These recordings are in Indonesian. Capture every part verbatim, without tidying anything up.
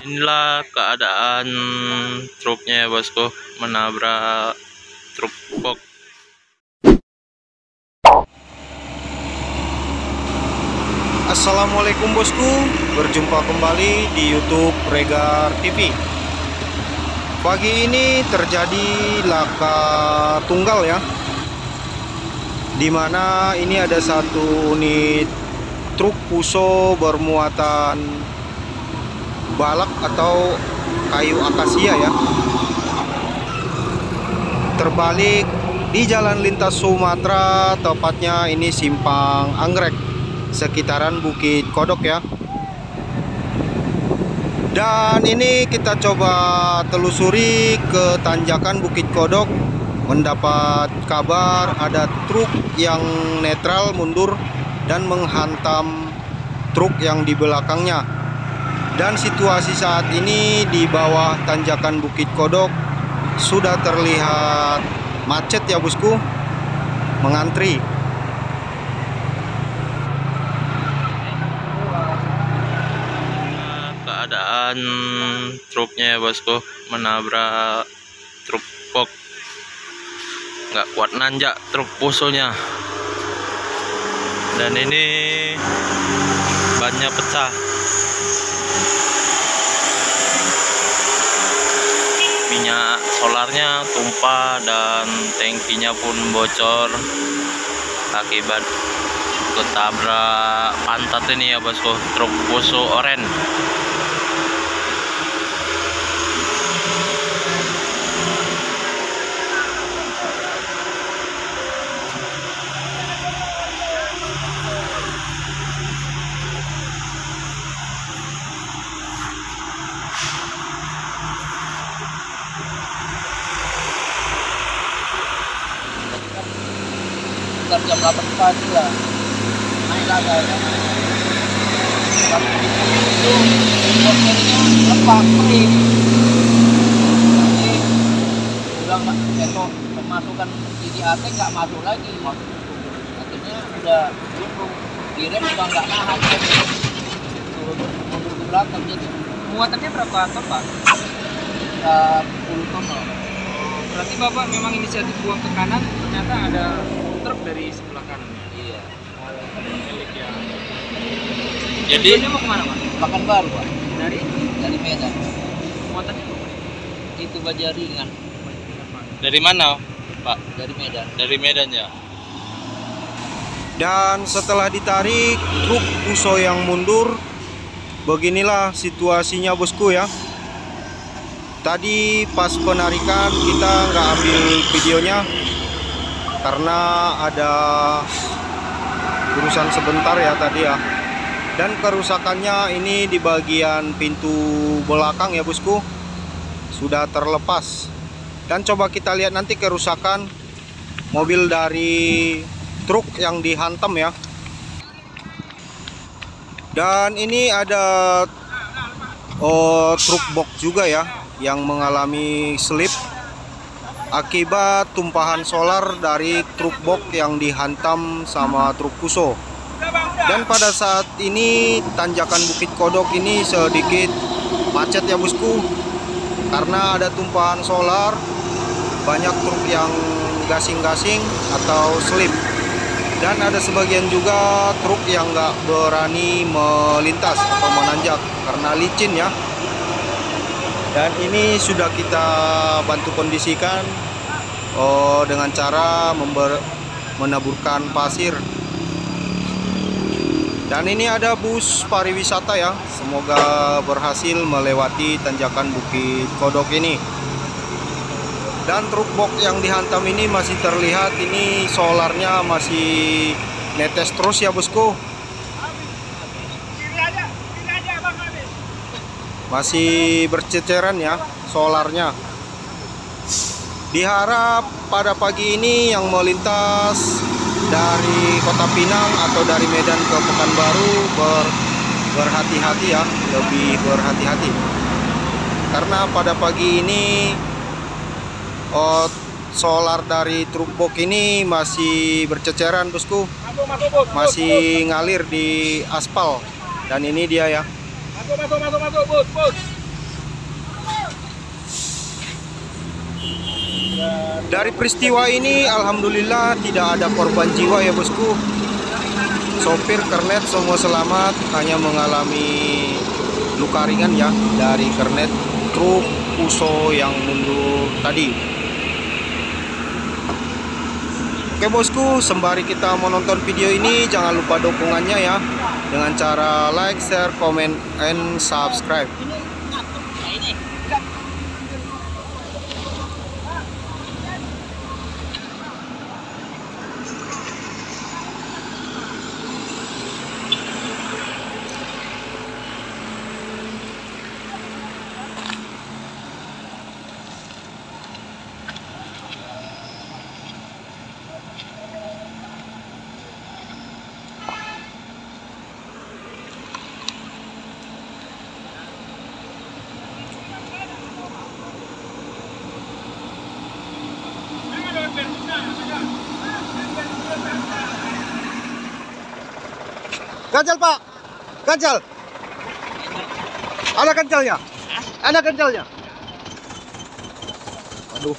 Inilah keadaan truknya ya bosku, menabrak truk box. Assalamualaikum bosku, berjumpa kembali di YouTube Regar T V. Pagi ini terjadi laka tunggal ya, dimana ini ada satu unit truk Fuso bermuatan balak atau kayu akasia ya, terbalik di jalan lintas Sumatera, tepatnya ini Simpang Anggrek, sekitaran Bukit Kodok ya. Dan ini kita coba telusuri ke tanjakan Bukit Kodok, mendapat kabar ada truk yang netral mundur dan menghantam truk yang di belakangnya. Dan situasi saat ini di bawah tanjakan Bukit Kodok sudah terlihat macet ya bosku, mengantri. Keadaan truknya ya bosku, menabrak truk box. Nggak kuat nanjak truk Fusonya, dan ini bannya pecah. Minyak solarnya tumpah dan tangkinya pun bocor akibat ketabrak pantat ini ya bosku, truk Fuso oren. Jam delapan pagi lah naik lagi ya. Waktu itu motornya lepas kering, jadi udah nggak eto pemasukan di A T nggak masuk lagi, akhirnya udah buntu direm juga nggak nahan, turun mundur ke belakang. Jadi Muatannya berapa ton, Pak? sepuluh ton loh. Berarti Bapak memang inisiatif buang ke kanan, ternyata ada truk dari sebelah kanannya. Iya. Milik ya. Jadi Tujuannya mau kemana, Pak? Bahkan baru Pak. Dari Dari Medan. muatannya berapa? Itu baja ringan dari mana Pak? dari Medan. Dari Medan ya. Dan setelah ditarik truk Fuso yang mundur, beginilah situasinya bosku ya. Tadi pas penarikan kita nggak ambil videonya karena ada urusan sebentar ya tadi ya. Dan kerusakannya ini di bagian pintu belakang ya bosku, sudah terlepas. Dan coba kita lihat nanti kerusakan mobil dari truk yang dihantam ya. Dan ini ada oh, truk box juga ya yang mengalami slip akibat tumpahan solar dari truk box yang dihantam sama truk Fuso. Dan pada saat ini tanjakan Bukit Kodok ini sedikit macet ya bosku, karena ada tumpahan solar, banyak truk yang gasing-gasing atau slip, dan ada sebagian juga truk yang nggak berani melintas atau menanjak karena licin ya. Dan ini sudah kita bantu kondisikan oh, dengan cara member, menaburkan pasir. Dan ini ada bus pariwisata ya, semoga berhasil melewati tanjakan Bukit Kodok ini. Dan truk box yang dihantam ini masih terlihat, ini solarnya masih netes terus ya bosku, masih berceceran ya solarnya. Diharap pada pagi ini yang melintas dari Kota Pinang atau dari Medan ke Pekanbaru ber, berhati-hati ya, lebih berhati-hati, karena pada pagi ini oh, solar dari truk box ini masih berceceran bosku, masih ngalir di aspal. Dan ini dia ya. Masuk, masuk, masuk, masuk, bus, bus. Dari peristiwa ini alhamdulillah tidak ada korban jiwa ya bosku. Sopir, kernet semua selamat, hanya mengalami luka ringan ya dari kernet truk Fuso yang mundur tadi. Oke bosku, sembari kita menonton video ini jangan lupa dukungannya ya dengan cara like, share, comment, and subscribe. Ganjal pak, ganjal. Ada ganjalnya, ada ganjalnya. Aduh.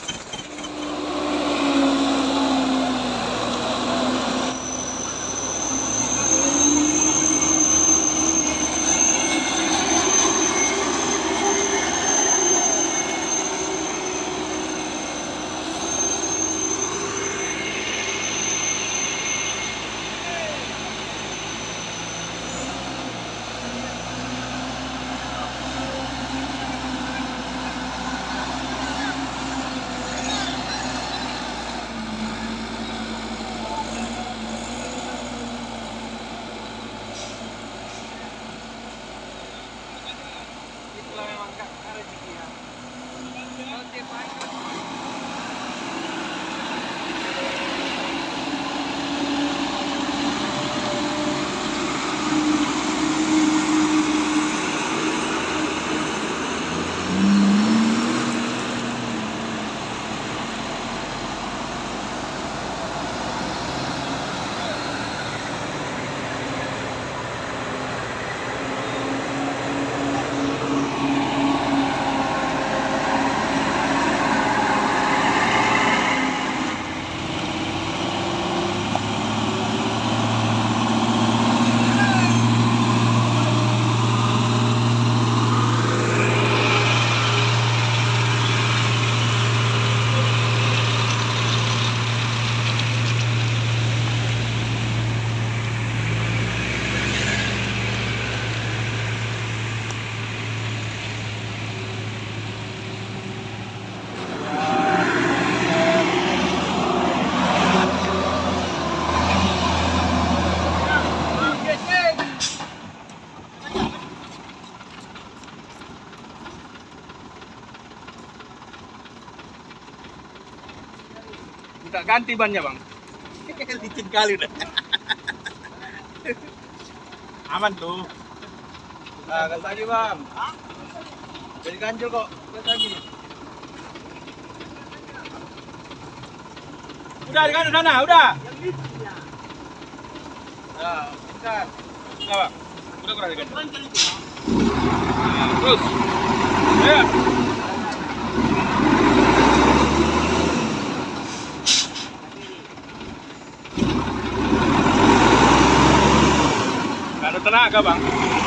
Minta ganti bannya bang. Licin kali udah. Aman tuh. Nah, gas lagi bang. Jadi ganjil kok. Gas lagi. Udah di kanan sana, udah. Nah, bentar. Udah bang. Udah kurang di kanan. Nah, terus. Ya. Ada tenaga bang.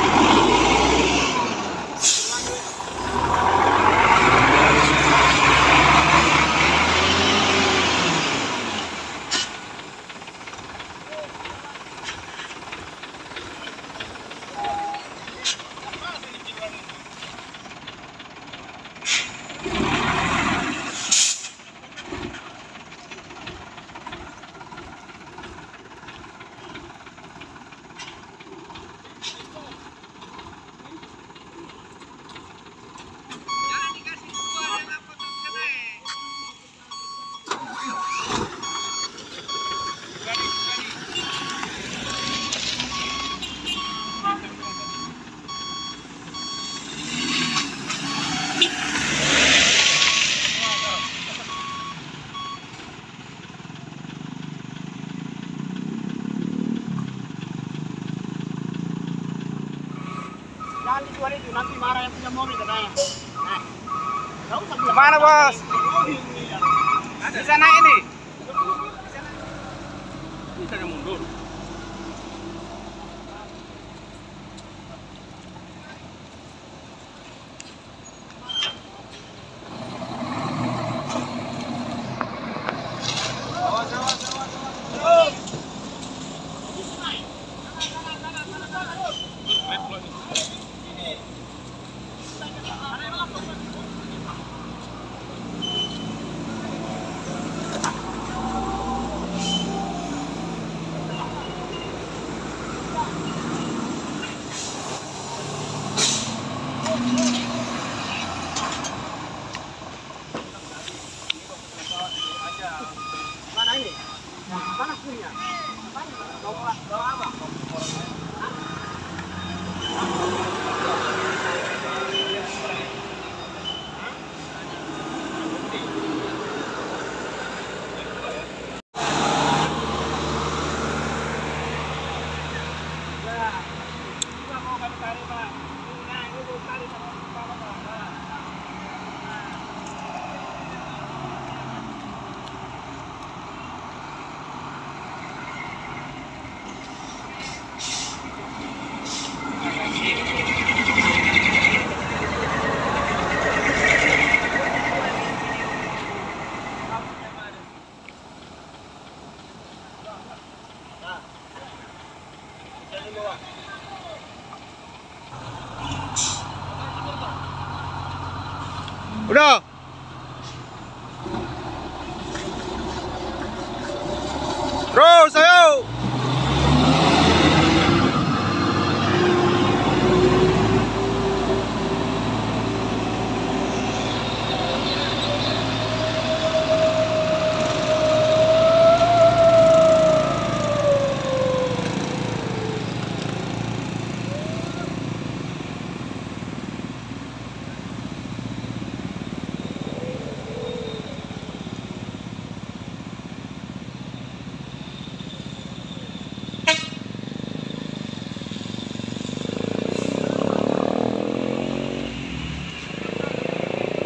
Jangan dijual itu, nanti marah yang punya mobil katanya. Nah, tahu tak bilang. Mana bos? Bisa naik ini. Bisa naik mundur. Mana ini? Mana punya? Bawa bawa apa? Udah.